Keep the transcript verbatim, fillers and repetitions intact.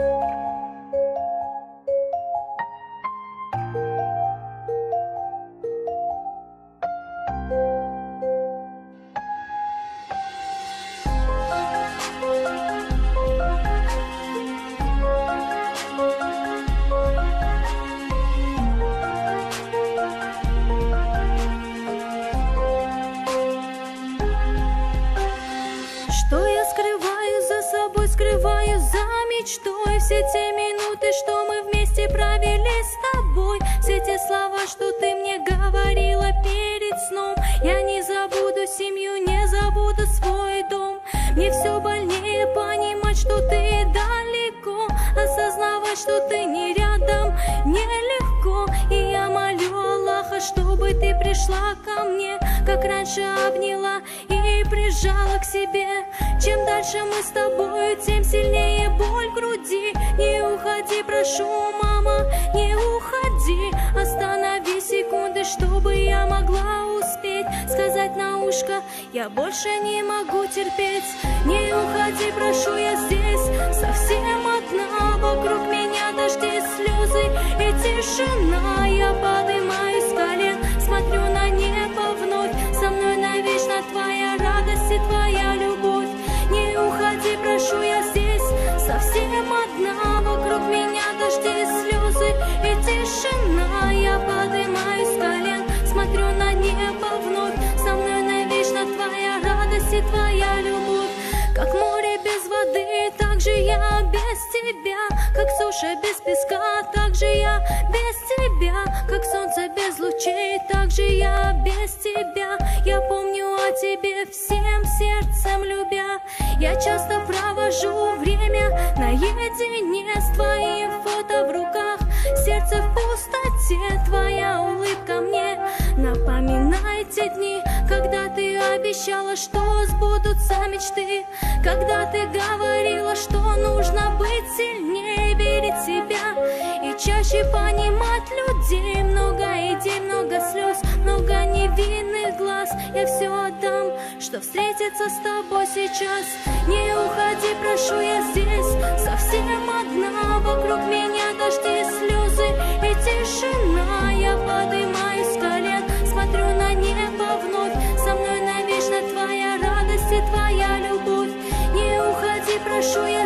Что я скрываю за собой, скрываю за мечтой. Все те минуты, что мы вместе провели с тобой, все те слова, что ты мне говорила перед сном. Я не забуду семью, не забуду свой дом. Мне все больнее понимать, что ты далеко, осознавать, что ты не рядом, нелегко. И я молю Аллаха, чтобы ты пришла ко мне, как раньше обняла и прижала к себе. Чем дальше мы с тобою, тем сильнее боль в груди. Не уходи, прошу, мама, не уходи. Останови секунды, чтобы я могла успеть сказать на ушко: я больше не могу терпеть. Не уходи, прошу, я здесь совсем одна. Вокруг меня дожди, слезы и тишина. Я поднимаюсь с колен, смотрю на небо вновь. Со мной навечно твоя радость и твоя любовь. Не уходи, прошу, я здесь совсем одна. Вокруг меня дожди, слезы и тишина. Я поднимаюсь с колен, смотрю на небо вновь. Со мной навечно твоя радость и твоя любовь. Как море без воды, так же я без тебя. Как суша без песка, так же я без тебя. Как солнце без лучей, так же я без тебя. Я помню о тебе всем сердцем любя. Я часто провожу время наедине с твоим фото в руках. Сердце в пустоте, твоя улыбка мне напоминает те дни, когда ты обещала, что сбудутся мечты. Когда ты говорила, что нужно быть сильнее, верить в себя и чаще понимать людей. Много идей, много слез, много невинных глаз. Я все отдам, что встретиться с тобой сейчас. Не уходи, прошу, я здесь совсем одна. Вокруг меня дожди, слезы и тишина. Я поднимаюсь с колен, смотрю на небо вновь. Со мной навечно твоя радость и твоя любовь. Не уходи, прошу, я